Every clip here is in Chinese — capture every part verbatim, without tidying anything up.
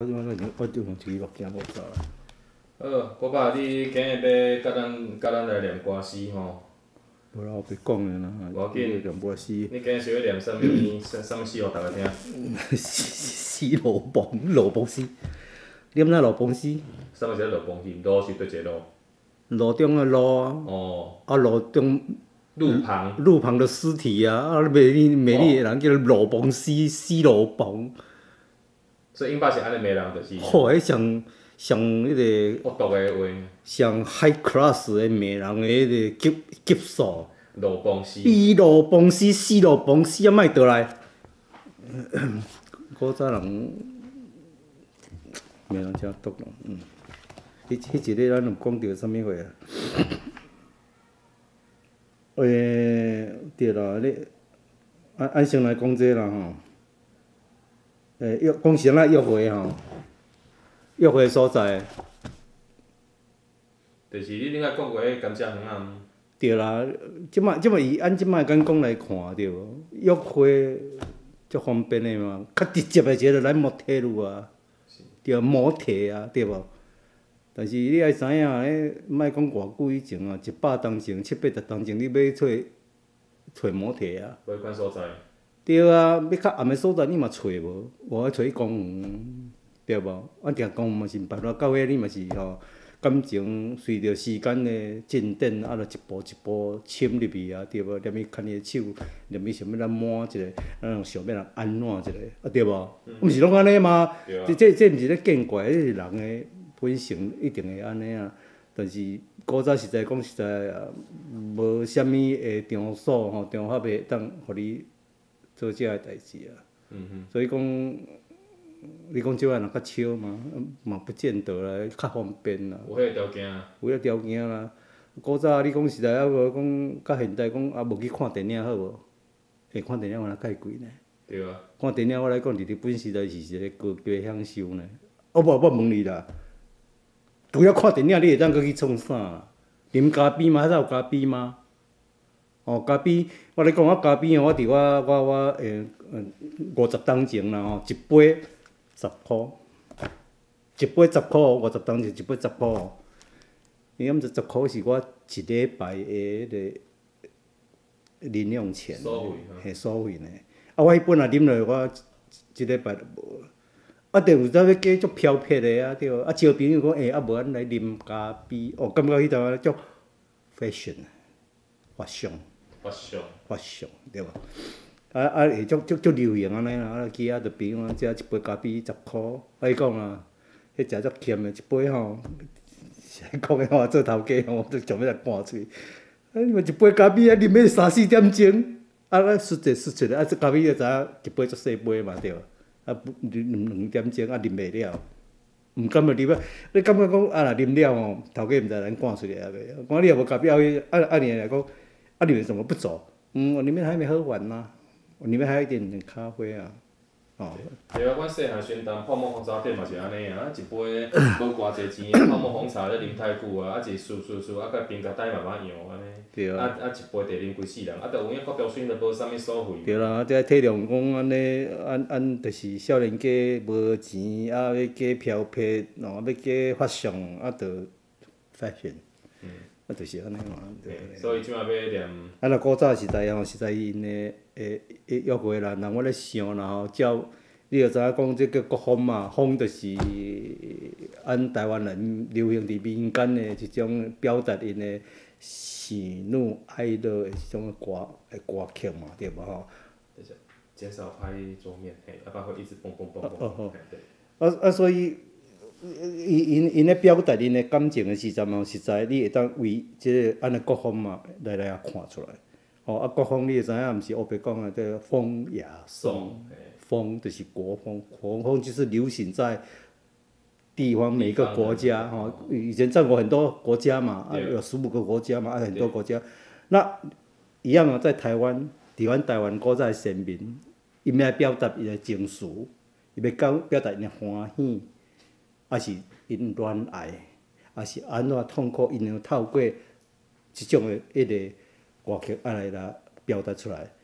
我我我就用一支目镜无走啦。 好，郭爸，你今日要甲咱甲咱来念歌诗吼？ 无啦，我别讲诶啦， 无要紧， 你念歌诗， 你今日是要念啥物？啥啥物诗互大家听？ 诗罗邦罗邦诗，念那罗邦诗， 啥物是罗邦诗？罗是对一个罗？ 路中的路啊， 哦， 啊路中路旁。 路旁的尸体啊，啊美丽美丽的人叫罗邦诗，诗罗邦， 所以因爸是安尼骂人，就是吼，迄上上迄个恶毒的话， 上 high class 的骂人的迄个级级数， 罗邦诗。 伊罗邦诗，诗罗邦诗啊，莫倒来，古早人骂人真毒咯，嗯。迄迄一个咱有讲着啥物货啊？诶、对啦，你按按先来讲这啦吼。诶、约讲先来约会吼，约会所在， 就是你顶下讲过迄甘蔗园啊， 对啦。即摆即摆伊按即摆讲讲来看对无？约会足方便的嘛，较直接的一个就来摩铁路啊，对，摩铁啊，对无？但是你爱知影，迄莫讲偌久以前啊，一百当前、七八十当前，你要找找摩铁啊。 无迄款所在。 对啊，要较暗的所在你嘛找无，我爱找去公园，对无？啊，定公园嘛是办法，到尾你嘛是吼，感情随着时间的进展，啊，就一步一步深入去啊，对无？踮去牵伊的手，踮去想要咱摸一个，咱想要人安怎一个，啊，对无？毋是拢安尼吗？这这这毋是咧见怪，这是人的本性一定会安尼啊。但是古早实在讲实在啊，无啥物个场所吼，场合会当互你做遮个代志啊。嗯、所以讲，你讲即摆若较少嘛，嘛不见得啦，较方便啦， 有迄个条件啊。 有迄条件啦。古早你讲实在啊，无讲较现代讲啊，无去看电影好无？诶，看电影原来介贵呢。 对啊。 看电影我来讲，伫日本实在是一个高级享受呢。哦无，我问你啦。除了看电影，你会当去创啥啦？啉咖啡吗？遐有咖啡吗？哦，咖啡，我咧讲我咖啡哦，我伫我我我诶，五十当前啦吼，一杯十箍，一杯十箍，五十当前一杯十箍哦。你毋知十箍是我一礼拜的迄个零用钱，嘿，所费呢。啊，我迄本也啉落，我一礼拜就无。啊，就有阵要加足飘撇的啊，对。啊，招朋友讲，诶、欸，啊无咱来啉咖啡，哦，感觉迄阵啊足 fashion， 法尚， 法尚， 法尚，对无？啊啊，会足足足流行安尼啦，啊去啊，就朋友啊，食一杯咖啡十箍，啊伊讲啊，迄食足咸的，一杯吼，讲的吼，做头家吼，都想要来赶喙。啊，你嘛一杯咖啡啊，啉要三四点钟，啊，咱输者输出来，啊，这咖啡就知影一杯足细杯嘛，对。啊，两两点钟啊，啉袂了，毋甘就啉啊。你感觉讲啊，若啉了吼，头家毋知咱赶出来啊袂？讲你若无咖啡，啊啊啊，你来讲，啊你为什么不走？嗯，我里面还没喝完呐、啊，我里面还有一点点咖啡啊。哦。 对啊，阮细汉宣传泡沫红茶店嘛是安尼啊，一杯无偌济钱的泡沫红茶咧啉太久啊，啊一输输输，啊甲冰甲带慢慢摇安尼。 对啊。 啊啊一杯得啉规世人，啊，着有影国标水都无啥物所费。 对啦，这体谅讲安尼，按按就是少年家无钱，啊要加漂泊，喏要加发尚，啊着 fashion， 嗯，啊就是安尼嘛。对。 所以即摆要念。 啊，若古早时代吼，实在因诶诶诶约会啦，人我咧想啦吼，照你着知影讲，即叫国风嘛，风就是按台湾人流行伫民间诶一种表达因诶喜怒哀乐诶一种歌诶歌曲嘛，对无吼？ 就是减少拍桌面，嘿，要不然会一直蹦蹦蹦蹦。 哦哦。 对。 啊啊，所以因因因咧表达因诶感情诶时阵嘛，实在你会当为即个安尼国风嘛来来啊看出来。哦，啊，国风你会知影，毋是黑白讲诶，叫风雅颂。风就是国风，国风就是流行在地方每个国家哈、哦。以前战国很多国家嘛，啊有十五个国家嘛，啊很多国家。那一样啊，在台湾，伫阮台湾古早诶先民，因要表达伊诶情绪，伊要表表达因诶欢喜，啊是因恋爱，啊是安怎痛苦，因要透过即种诶迄个歌曲啊来来表达出来。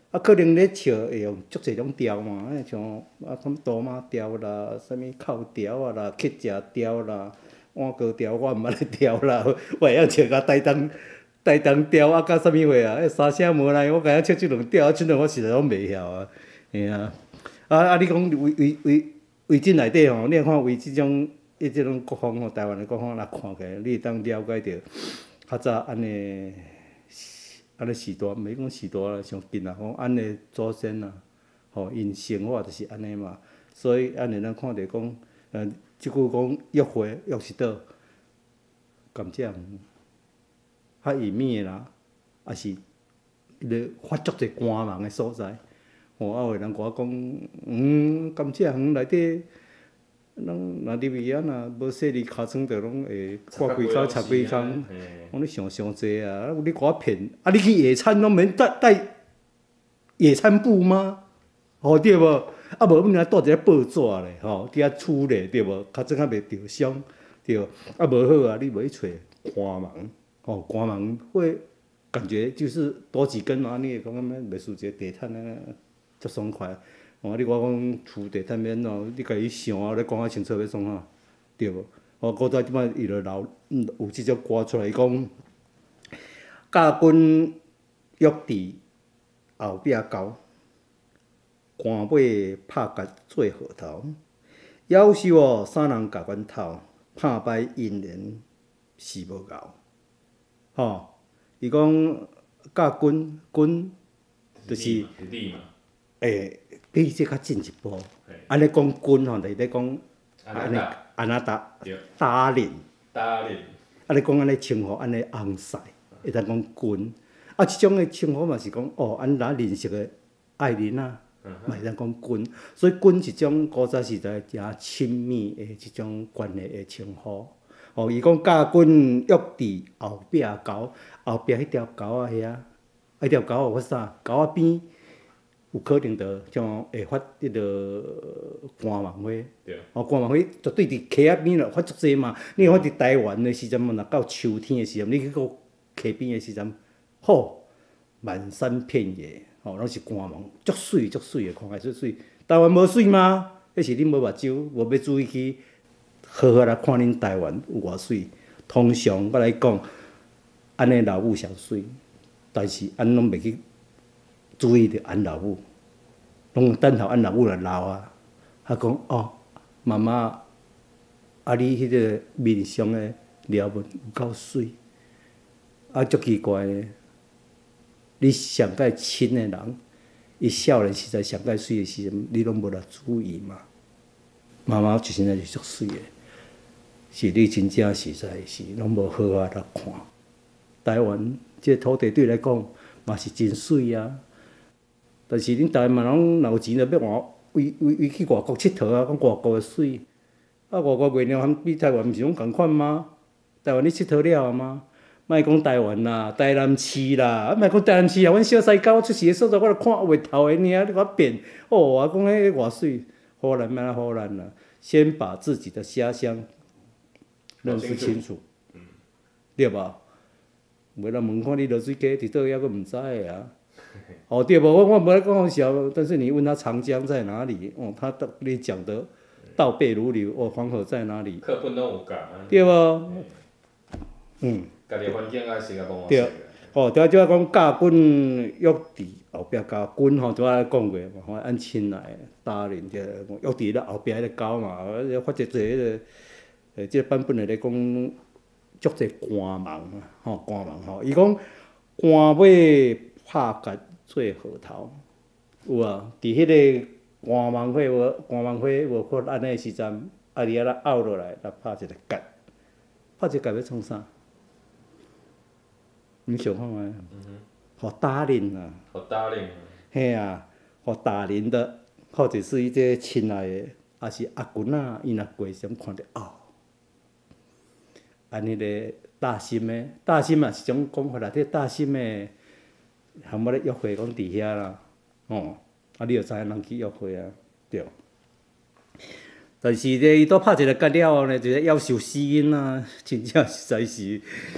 啊，可能咧笑会用足侪种调嘛，像啊，什多马调啦，啥物扣调啊啦，客家调啦，碗糕调，我毋捌咧调啦，我会晓笑甲台东台东调啊，甲啥物货啊？迄三声无赖，我敢晓唱即两调，即两我实在拢袂晓啊。嘿啊，啊啊！你讲为为为为即内底吼，你看为即种伊即种国风吼，台湾的国风来看起来，你会当了解着较早安尼。安尼时代，毋免讲时代啦，上近啦，讲安尼祖先啊，吼，因生活就是安尼嘛。所以安尼咱看着讲，呃，即句讲约会约是倒，甘蔗园较隐秘的啦，也是咧发足者官网的所在。吼，啊，有人甲我讲，嗯，甘蔗园内底，咱若入去啊，若无洗哩尻川，着拢会挂几工、插几工。讲你想伤济啊！啊，你甲我骗，啊，你去野餐拢免带带野餐布吗？吼、对无？啊，无你若带一个报纸咧，吼，伫遐厝咧，对无？较真较袂着伤，对。啊，无好啊，你无去找官网，吼，官网会感觉就是多几根啊，你会讲安尼，袂输一个地毯安尼，足爽快。哦，你我讲厝地毯面哦，你家己想啊，你讲啊清楚要创啥，对无？哦，古早即摆伊就留嗯有即种歌出来，伊讲家君约伫后壁沟，官尾拍甲做河头，夭寿哦三人共阮头，拍摆姻缘是无够。吼，伊讲家君君就是你嘛， 诶，比这较进一步。安尼讲君吼，就是咧讲安尼安那达达人。 达人。 啊，你讲安尼称呼安尼红婿，会当讲君。啊，即种诶称呼嘛是讲哦，咱若认识诶爱人啊，嘛会当讲君。所以君是种古早时代诚亲密诶即种关系诶称呼。哦，伊讲家君约伫后壁沟，后壁迄条沟啊遐，迄条沟有法啥？沟仔边有可能着像会发迄个官网花。哦，官网花绝对伫溪仔边咯，发足济嘛。你看伫台湾诶时阵，若到秋天诶时阵，你去个溪边诶时阵，吼，满山遍野，吼，拢是官网，足水足水诶，看起来足水。台湾无水吗？迄是恁无目睭，无要注意去。好好来看恁台湾有偌水，通常我来讲，安尼老母上水，但是咱拢袂去注意着安老母，拢等候安老母来老啊。啊讲哦，妈妈，啊你迄个面上的条纹有够水，啊足奇怪的，你上界亲的人，伊少年时代上界水的时阵，你拢无来注意嘛？妈妈就现在是足水的。是你真正实在是拢无好好来看。台湾即个土地对来讲嘛是真水啊，但是恁台湾人若有钱，就要换为为为去外国佚佗啊，讲外国的水，啊外国月亮比台湾毋是拢共款吗？台湾你佚佗了吗？莫讲台湾啦，台南市啦，啊莫讲台南市啊，阮小西狗出事的所在，我著看袂透的尔，你甲我变哦，我讲迄偌水，好难免啊好难啦，先把自己的家乡认识清楚，嗯、对吧？袂人问看你落水溪伫倒，抑阁毋知的啊。哦，对无？我我无咧讲笑，但是你问他长江在哪里？哦，他你讲的倒背如流。哦，黄河在哪里？ 课本拢有教。 对无？嗯。 家己环境爱识啊，帮我对。哦，对啊，即个讲家君约伫后壁沟，君吼拄仔讲过嘛，吼按亲来搭人着约伫咧后壁迄个沟嘛，发一做迄个。诶，即个版本诶咧讲，足济官网啊，吼官网吼，伊讲官尾拍甲做河头，有啊，伫迄个官网花无官网花无发安尼诶时阵，啊伫遐来拗落来，来拍一个结，拍一个结要创啥？你想看觅？互大人啊。 互大人。 嘿啊，互大人的，或者是伊这亲爱的，也是阿君仔，伊若过时看着拗。安尼个大心的，大心嘛是种讲法啦。这大心的，含我咧约会讲伫遐啦，吼，啊你就知影人去约会啊，对。但是咧，伊拄拍一个结了后呢，就是夭寿死因啊，真正实在是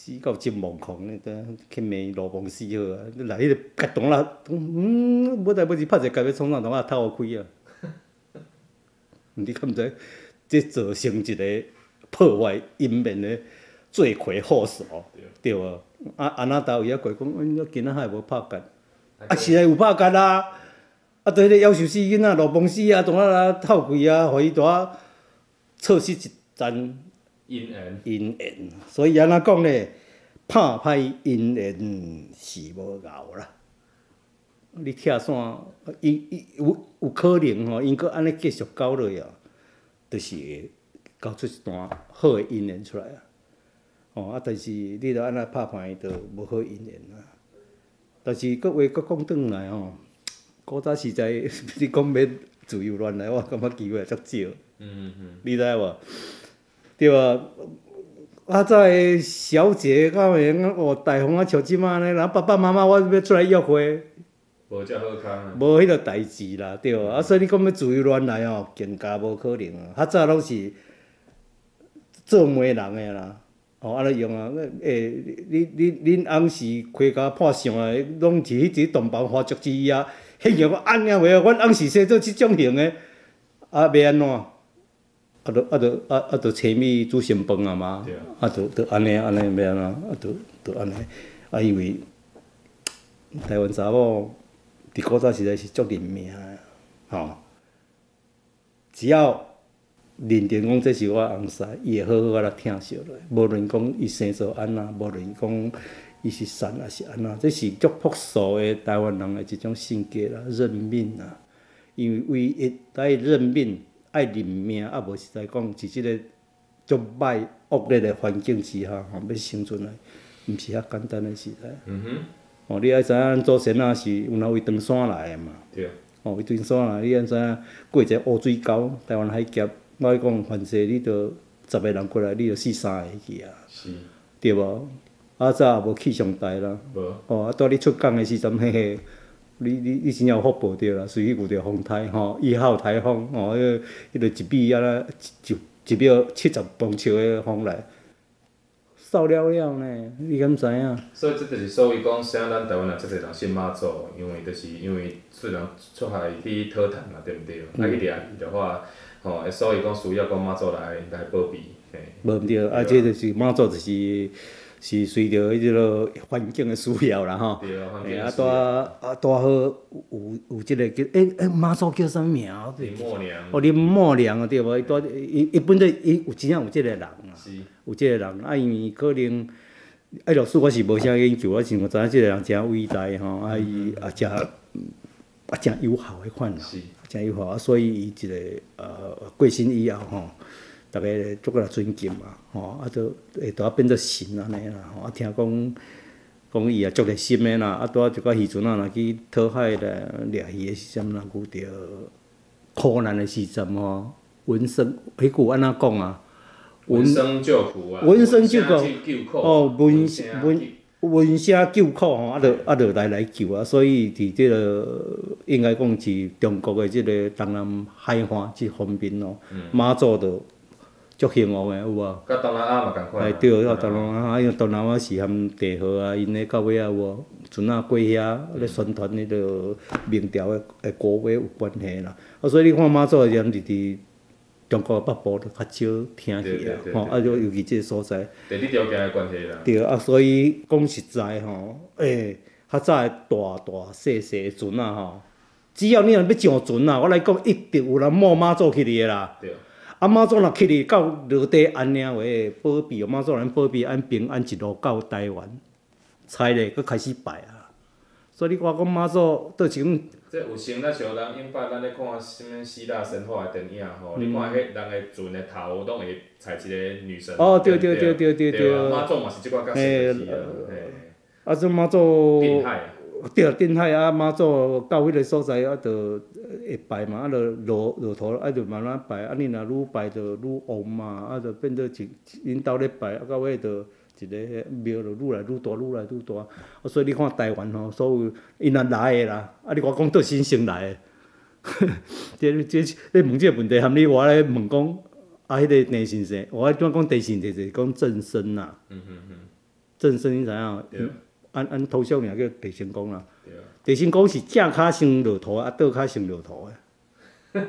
死到真懵狂咧，去骂罗蒙死好啊！你来迄个甲洞啦，嗯，要来要去拍一个甲要创啥洞啊，透互开啊！你敢毋知？这造成一个破坏颜面的罪魁祸首，对无？啊，安那大位啊，过讲，嗯，今仔还无拍干，啊，是啊，有拍干啊！啊，对迄个夭寿死囡仔罗蒙死啊，洞啊透开啊，互伊拄仔错失一zan 姻缘， 姻缘，所以安怎讲咧？拍歹姻缘是无熬啦。你拆散，伊伊有有可能吼，因搁安尼继续搞落去啊，就是会搞出一段好诶姻缘出来啊。吼啊，但是你著安尼拍歹，著无好姻缘啊。但是搁话搁讲转来吼，古早时代你讲要自由恋爱，我感觉机会也足少。 嗯嗯， 你知无？对啊，啊早的小姐敢会用哦大方啊像即马呢？人爸爸妈妈我要出来约会， 无遮好康啊。 无迄个代志啦，对啊。啊，所以你讲要自由恋爱哦，更加无可能啊。较早拢是做媒人的啦，哦，安尼用啊。诶，你你恁翁是开甲破相啊，拢是迄一洞房花烛之夜，迄样我安尼话，阮翁是生做即种型的，啊，要安怎？啊，着啊着啊啊着找米煮成饭啊嘛，啊着着安尼安尼要安怎？啊着着安尼，啊因为台湾查某伫古早时代是足认命的，吼，只要认定讲这是我翁婿，伊会好好啊来疼惜落，无论讲伊生做安怎，无论讲伊是善还是安怎，这是足朴素的台湾人的一种性格啦，认命啊，因为唯一在认命。爱认命，啊无实在讲，是即个足歹恶劣的环境之下，吼要生存来，毋是遐简单的时代。 嗯哼。 哦，你爱知影咱祖先啊是有哪位长山来的嘛？ 对。 哦，位长山来，你爱知影过一个乌水沟，台湾海峡，我讲凡是你着十个人过来，你着死三个去啊。 是。 对无？啊早也无气象台啦。 无。 哦，啊带你出港的时阵，嘿嘿。你你你真正有福报着啦，随去遇着风台吼，一号台风吼，迄迄个一米啊啦，一一秒七十公尺的风来，扫了了呢，你敢知影？ 所以这就是所谓讲，啥咱台湾人遮侪人信妈祖，因为就是因为虽然出海去讨谈嘛，对毋对？啊去掠伊的话，吼，所以讲需要讲妈祖来来保庇，嘿。 无毋对，啊，这就是妈祖就是。是随着迄个环境的需要啦吼， 嘿啊，带啊带好有有即个叫诶诶妈祖叫啥物名？ 林默娘。 哦，林默娘啊，对无？伊带伊伊本来伊有真正有即个人啊，有即个人啊，因为可能啊，老师我是无啥研究，我是我知影即个人真伟大吼，啊伊也真啊真友好迄款啦，真友好啊，所以伊一个呃过身以后吼。逐个足个尊敬嘛，吼，啊，都会拄仔变做神安尼啦，吼，啊，听讲讲伊也足热心的啦，啊，拄仔一寡时阵啊，若去讨海咧掠鱼的时阵，若遇着苦难的时阵吼，闻声，迄句安怎讲啊？ 闻声救苦啊！ 闻声救苦， 哦， 闻闻闻声救苦吼，啊，着啊着来来救啊，所以伫即个应该讲是中国的即个东南海岸即方面咯，妈祖着。足幸福诶，有无？ 甲东南亚嘛共款。 哎对，甲东南亚，因为东南亚是含地河啊，因咧到尾啊有无？船仔过遐咧宣传迄个明朝诶诶国语有关系啦。啊，所以你看妈祖诶人是伫中国北部就较少听去啊，吼，啊，就尤其即个所在。 地理条件诶关系啦。 对啊，所以讲实在吼，诶，较早诶大大细细诶船啊吼，只要你若要上船啊，我来讲一定有人摸妈祖去哩啦。对。啊，妈祖若去哩到落地安尼话，保庇哦，妈祖人保庇安平安一路到台湾，才咧佫开始拜啊。所以你看讲妈祖倒是讲， 这有先咱像人永捌咱咧看什物希腊神话的电影吼，你看迄人的船的头拢会踩一个女神。 哦，对对对对对对。 妈祖嘛是即款角色就是啊。 啊，这妈祖。 定海。 对，定海啊，妈祖到迄个所在啊，着会拜嘛，啊，着落落土，啊，着慢慢拜，啊，你若愈拜着愈旺嘛，啊，着变做一因兜咧拜，啊，到尾着一个庙着愈来愈大，愈来愈大。啊，所以你看台湾吼，所有因若来诶啦，啊，你我讲倒新生来诶，这这你问即个问题，含你我咧问讲，啊，迄个地神社，我怎讲地神社就是讲正身呐。嗯嗯嗯。 正身你知影？ 对按按头小名叫地心宫啦。 对啊， 地心宫是正骹先落土，啊倒骹先落土的。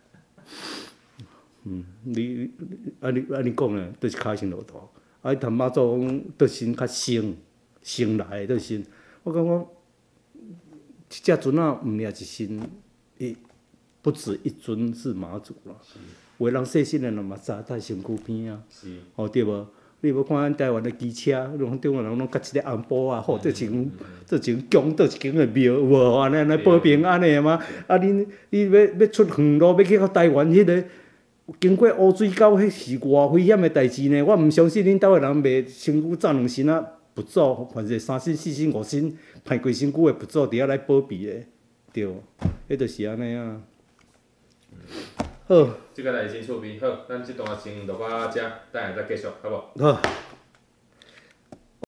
嗯，你安尼安尼讲咧，都、就是骹先落土。啊，他妈祖讲倒先较先先来的倒先，我感觉一只尊仔毋掠一身，伊不止一尊是妈祖啦。有的人细细的人嘛知在身躯边啊， 是， 哦对无？你要看咱台湾的机车，拢中国人拢甲一个红布啊，吼，这前这前宫，这前个庙，有无？安尼安尼保平安尼嘛？啊，你你要要出远路，要去到台湾迄、那个，经过乌水沟，迄是偌危险的代志呢？我毋相信恁兜的人袂身躯罩两身啊，佛祖，反正三身、四身、五身，派几身躯的佛祖伫遐来保庇的，对，迄就是安尼啊。好， 即个代志真趣味，好，咱即段先录到遮，等下再继续，好无？ 好。